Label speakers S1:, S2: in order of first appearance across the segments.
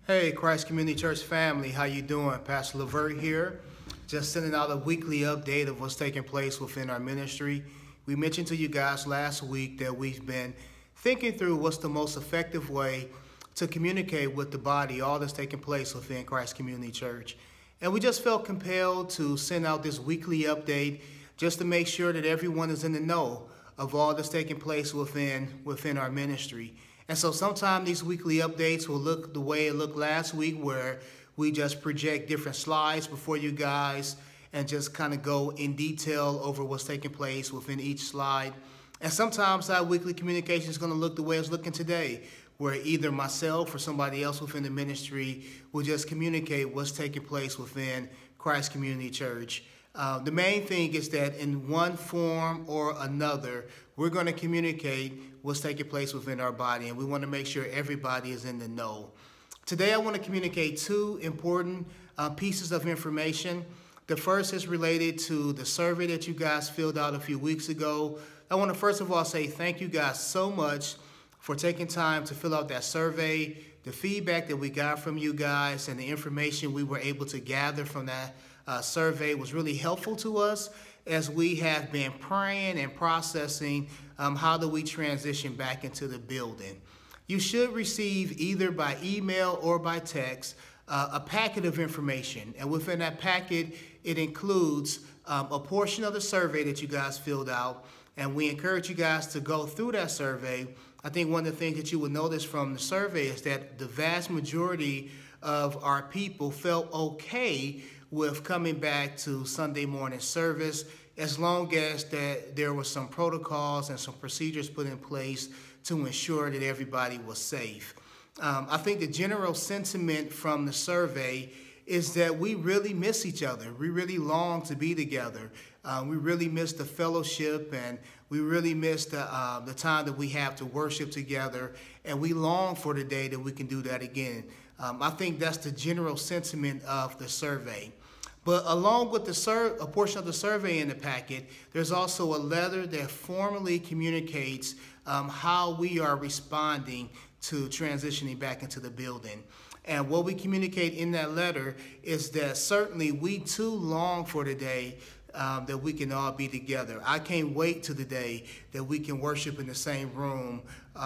S1: Hey, Christ Community Church family, how you doing? Pastor Levert here, just sending out a weekly update of what's taking place within our ministry. We mentioned to you guys last week that we've been thinking through what's the most effective way to communicate with the body, all that's taking place within Christ Community Church. And we just felt compelled to send out this weekly update just to make sure that everyone is in the know of all that's taking place within our ministry. And so sometimes these weekly updates will look the way it looked last week, where we just project different slides before you guys and just kind of go in detail over what's taking place within each slide. And sometimes that weekly communication is going to look the way it's looking today, where either myself or somebody else within the ministry will just communicate what's taking place within Christ Community Church. The main thing is that in one form or another, we're going to communicate what's taking place within our body, and we want to make sure everybody is in the know. Today, I want to communicate two important pieces of information. The first is related to the survey that you guys filled out a few weeks ago. I want to first of all say thank you guys so much for taking time to fill out that survey. The feedback that we got from you guys and the information we were able to gather from that survey was really helpful to us as we have been praying and processing how do we transition back into the building. You should receive either by email or by text a packet of information, and within that packet it includes a portion of the survey that you guys filled out, and we encourage you guys to go through that survey. I think one of the things that you will notice from the survey is that the vast majority of our people felt okay with coming back to Sunday morning service, as long as that there were some protocols and some procedures put in place to ensure that everybody was safe. I think the general sentiment from the survey is that we really miss each other. We really long to be together. We really miss the fellowship, and we really miss the time that we have to worship together, and we long for the day that we can do that again. I think that's the general sentiment of the survey. But along with a portion of the survey in the packet, there's also a letter that formally communicates how we are responding to transitioning back into the building. And what we communicate in that letter is that certainly we too long for the day that we can all be together. I can't wait to the day that we can worship in the same room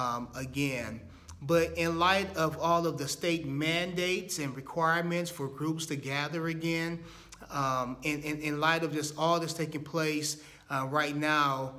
S1: again. But in light of all of the state mandates and requirements for groups to gather again, in light of just all that's taking place right now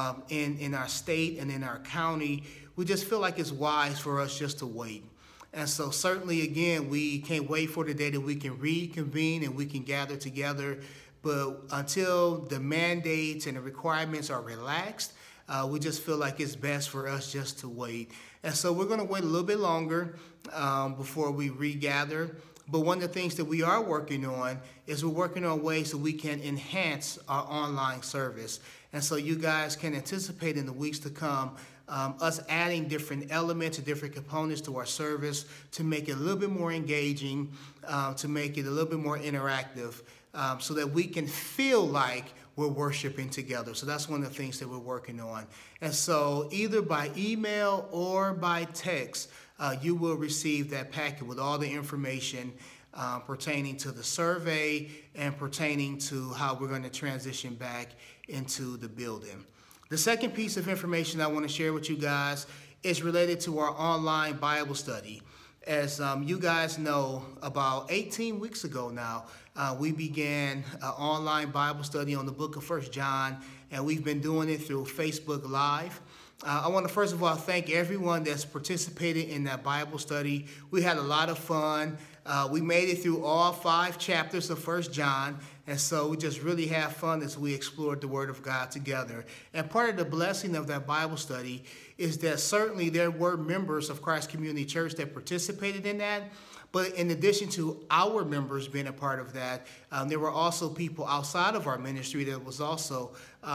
S1: in our state and in our county, we just feel like it's wise for us just to wait. And so certainly, again, we can't wait for the day that we can reconvene and we can gather together. But until the mandates and the requirements are relaxed, we just feel like it's best for us just to wait. And so we're going to wait a little bit longer before we regather. But one of the things that we are working on is we're working on ways that we can enhance our online service. And so you guys can anticipate in the weeks to come us adding different elements and different components to our service to make it a little bit more engaging, to make it a little bit more interactive, so that we can feel like we're worshiping together. So that's one of the things that we're working on. And so either by email or by text, you will receive that packet with all the information pertaining to the survey and pertaining to how we're going to transition back into the building. The second piece of information I want to share with you guys is related to our online Bible study. As you guys know, about 18 weeks ago now, we began an online Bible study on the book of 1 John, and we've been doing it through Facebook Live. I want to first of all thank everyone that's participated in that Bible study. We had a lot of fun. We made it through all 5 chapters of 1 John, and so we just really have fun as we explored the Word of God together. And part of the blessing of that Bible study is that certainly there were members of Christ Community Church that participated in that, but in addition to our members being a part of that, there were also people outside of our ministry that was also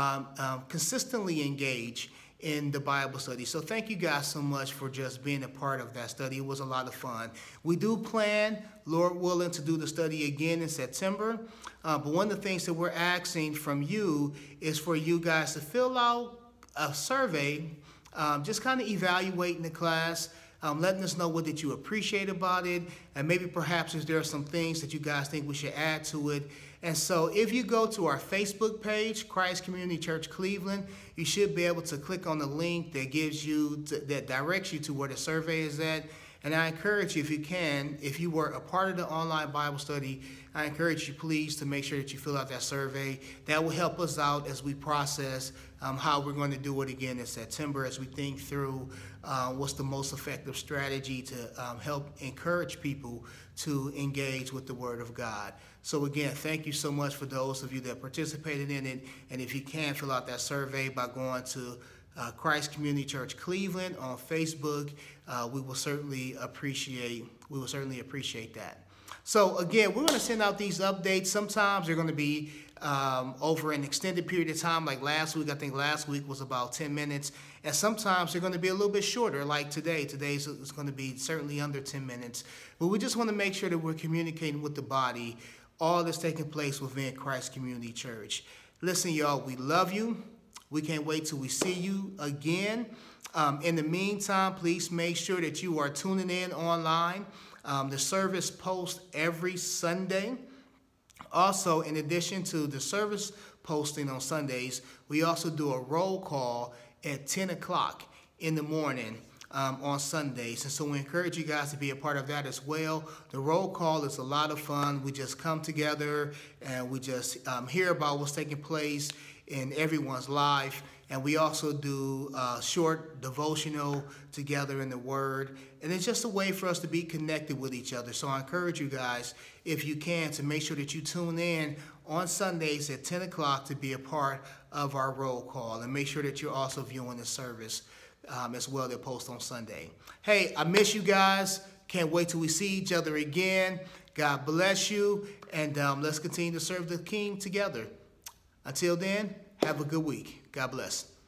S1: consistently engaged in the Bible study. So thank you guys so much for just being a part of that study. It was a lot of fun. We do plan, Lord willing, to do the study again in September. But one of the things that we're asking from you is for you guys to fill out a survey, just kind of evaluating the class, letting us know what did you appreciate about it, and maybe perhaps if there are some things that you guys think we should add to it. And so if you go to our Facebook page, Christ Community Church Cleveland, you should be able to click on the link that gives you, that directs you to where the survey is at. And I encourage you, if you can, if you were a part of the online Bible study, I encourage you please to make sure that you fill out that survey. That will help us out as we process how we're going to do it again in September, as we think through what's the most effective strategy to help encourage people to engage with the Word of God. So again, thank you so much for those of you that participated in it. And if you can, fill out that survey by going to Christ Community Church Cleveland on Facebook. We will certainly appreciate that. So again, we're going to send out these updates. Sometimes they're going to be over an extended period of time, like last week. I think last week was about 10 minutes. And sometimes they're going to be a little bit shorter, like today. Today's is going to be certainly under 10 minutes. But we just want to make sure that we're communicating with the body all that's taking place within Christ Community Church. Listen, y'all, we love you. We can't wait till we see you again. In the meantime, please make sure that you are tuning in online. The service posts every Sunday. Also, in addition to the service posting on Sundays, we also do a roll call at 10 o'clock in the morning on Sundays. And so we encourage you guys to be a part of that as well. The roll call is a lot of fun. We just come together and we just hear about what's taking place in everyone's life. And we also do a short devotional together in the Word. And it's just a way for us to be connected with each other. So I encourage you guys, if you can, to make sure that you tune in on Sundays at 10 o'clock to be a part of our roll call. And make sure that you're also viewing the service as well that post on Sunday. Hey, I miss you guys. Can't wait till we see each other again. God bless you. And let's continue to serve the King together. Until then, have a good week. God bless.